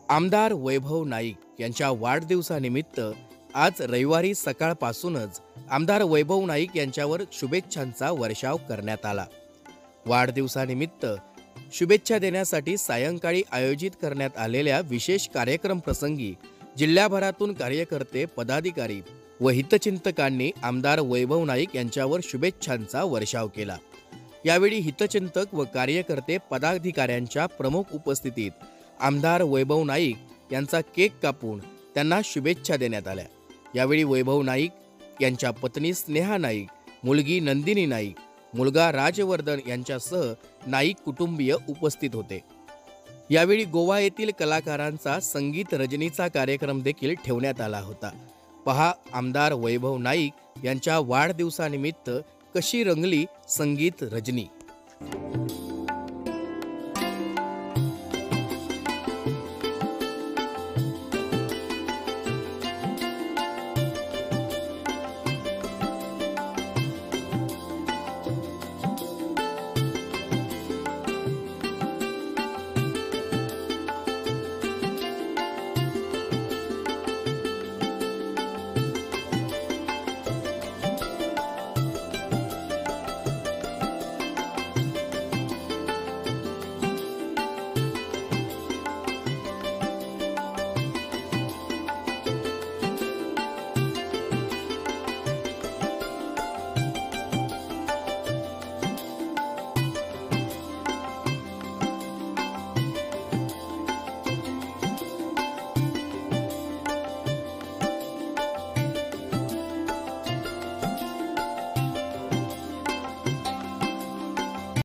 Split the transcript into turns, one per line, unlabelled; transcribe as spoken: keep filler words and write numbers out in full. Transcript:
आमदार वैभव नाईक यांच्या वाढदिवसानिमित्त आज रविवारी सकाळपासूनच आमदार वैभव नाईक यांच्यावर शुभेच्छांचा वर्षाव करण्यात आला। वाढदिवसानिमित्त शुभेच्छा देण्यासाठी सायंकाळी आयोजित करण्यात आलेल्या विशेष कार्यक्रम प्रसंगी जिल्ह्याभरातून कार्यकर्ते, पदाधिकारी व हितचिंतकांनी आमदार वैभव नाईक यांच्यावर शुभेच्छांचा वर्षाव केला। यावेळी हितचिंतक व कार्यकर्ते, पदाधिकाऱ्यांच्या प्रमुख उपस्थितीत आमदार वैभव नाईक यांचा केक कापून त्यांना शुभेच्छा देण्यात आल्या। यावेळी वैभव नाईक यांच्या पत्नी स्नेहा नाईक, मुलगी नंदिनी नाईक, मुलगा राजवर्धन यांच्यासह नाईक कुटुंबीय उपस्थित होते। यावेळी गोवा येथील कलाकारांचा संगीत रजनीचा कार्यक्रम देखील ठेवण्यात आला होता। पहा आमदार वैभव नाईक यांच्या वाढदिवसानिमित्त कशी रंगली संगीत रजनी।